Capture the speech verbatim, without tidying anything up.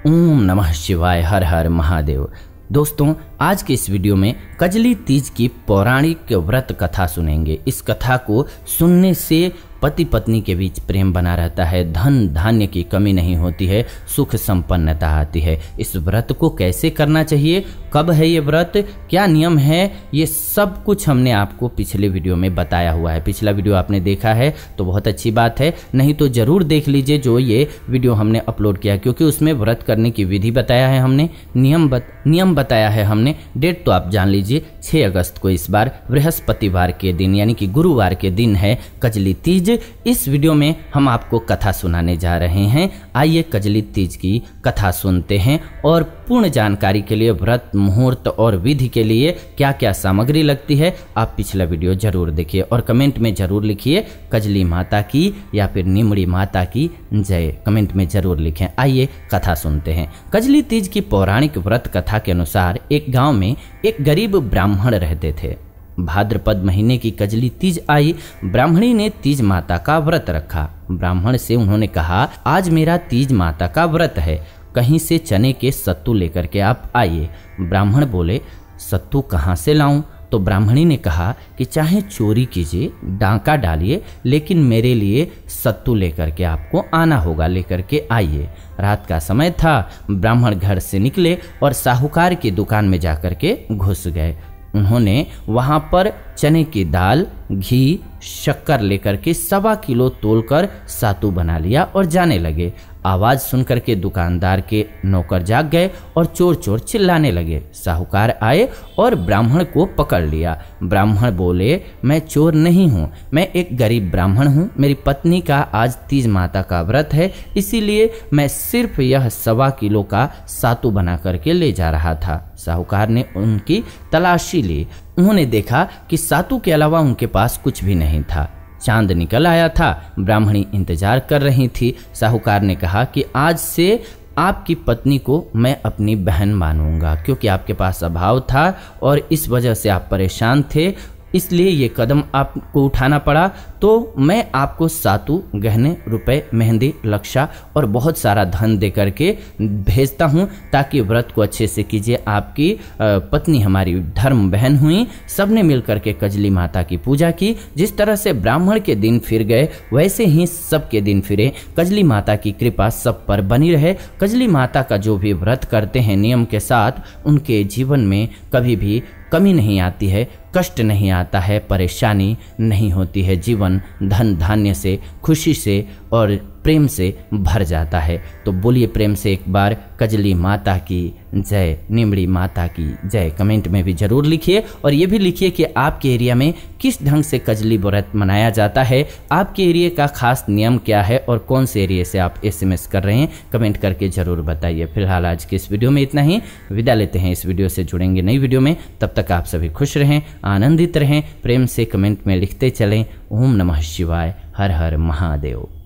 ओम नमः शिवाय, हर हर महादेव। दोस्तों, आज के इस वीडियो में कजली तीज की पौराणिक व्रत कथा सुनेंगे। इस कथा को सुनने से पति पत्नी के बीच प्रेम बना रहता है, धन धान्य की कमी नहीं होती है, सुख संपन्नता आती है। इस व्रत को कैसे करना चाहिए, कब है ये व्रत, क्या नियम है, ये सब कुछ हमने आपको पिछले वीडियो में बताया हुआ है। पिछला वीडियो आपने देखा है तो बहुत अच्छी बात है, नहीं तो जरूर देख लीजिए जो ये वीडियो हमने अपलोड किया, क्योंकि उसमें व्रत करने की विधि बताया है हमने, नियम बत, नियम बताया है हमने। डेट तो आप जान लीजिए, छह अगस्त को इस बार बृहस्पतिवार के दिन यानी कि गुरुवार के दिन है कजली तीज। इस वीडियो में हम आपको कथा सुनाने जा रहे हैं। आइए कजली तीज की कथा सुनते हैं और पूर्ण जानकारी के लिए व्रत, मुहूर्त और विधि के लिए क्या क्या सामग्री लगती है आप पिछला वीडियो जरूर देखिए और कमेंट में जरूर लिखिए कजली माता की या फिर निमड़ी माता की जय, कमेंट में जरूर लिखें। आइए कथा सुनते हैं। कजली तीज की पौराणिक व्रत कथा के अनुसार एक गांव में एक गरीब ब्राह्मण रहते थे। भाद्रपद महीने की कजली तीज आई। ब्राह्मणी ने तीज माता का व्रत रखा। ब्राह्मण से उन्होंने कहा, आज मेरा तीज माता का व्रत है, कहीं से चने के सत्तू लेकर के आप आइए। ब्राह्मण बोले, सत्तू कहाँ से लाऊं? तो ब्राह्मणी ने कहा कि चाहे चोरी कीजिए, डांका डालिए, लेकिन मेरे लिए सत्तू लेकर के आपको आना होगा, लेकर के आइए। रात का समय था। ब्राह्मण घर से निकले और साहूकार की दुकान में जाकर के घुस गए। उन्होंने वहां पर चने की दाल, घी, शक्कर लेकर के सवा किलो तोलकर सातू बना लिया और जाने लगे। आवाज सुनकर के दुकानदार के नौकर जाग गए और चोर चोर चिल्लाने लगे। साहूकार आए और ब्राह्मण को पकड़ लिया। ब्राह्मण बोले, मैं चोर नहीं हूँ, मैं एक गरीब ब्राह्मण हूँ, मेरी पत्नी का आज तीज माता का व्रत है, इसीलिए मैं सिर्फ यह सवा किलो का सातू बना करके ले जा रहा था। साहूकार ने उनकी तलाशी ली। उन्होंने देखा कि सातू के अलावा उनके पास कुछ भी नहीं था। चांद निकल आया था। ब्राह्मणी इंतजार कर रही थी। साहूकार ने कहा कि आज से आपकी पत्नी को मैं अपनी बहन मानूंगा, क्योंकि आपके पास अभाव था और इस वजह से आप परेशान थे, इसलिए ये कदम आपको उठाना पड़ा। तो मैं आपको सातू, गहने, रुपए, मेहंदी, लक्षा और बहुत सारा धन दे करके भेजता हूँ, ताकि व्रत को अच्छे से कीजिए। आपकी पत्नी हमारी धर्म बहन हुई। सबने मिलकर के कजली माता की पूजा की। जिस तरह से ब्राह्मण के दिन फिर गए, वैसे ही सबके दिन फिरे। कजली माता की कृपा सब पर बनी रहे। कजली माता का जो भी व्रत करते हैं नियम के साथ, उनके जीवन में कभी भी कमी नहीं आती है, कष्ट नहीं आता है, परेशानी नहीं होती है। जीवन धन धान्य से, खुशी से और प्रेम से भर जाता है। तो बोलिए प्रेम से एक बार कजली माता की जय, निमड़ी माता की जय, कमेंट में भी जरूर लिखिए और ये भी लिखिए कि आपके एरिया में किस ढंग से कजली व्रत मनाया जाता है, आपके एरिया का खास नियम क्या है और कौन से एरिया से आप एसएमएस कर रहे हैं, कमेंट करके जरूर बताइए। फिलहाल आज के इस वीडियो में इतना ही, विदा लेते हैं। इस वीडियो से जुड़ेंगे नई वीडियो में, तब तक आप सभी खुश रहें, आनंदित रहें, प्रेम से कमेंट में लिखते चलें। ओम नमः शिवाय, हर हर महादेव।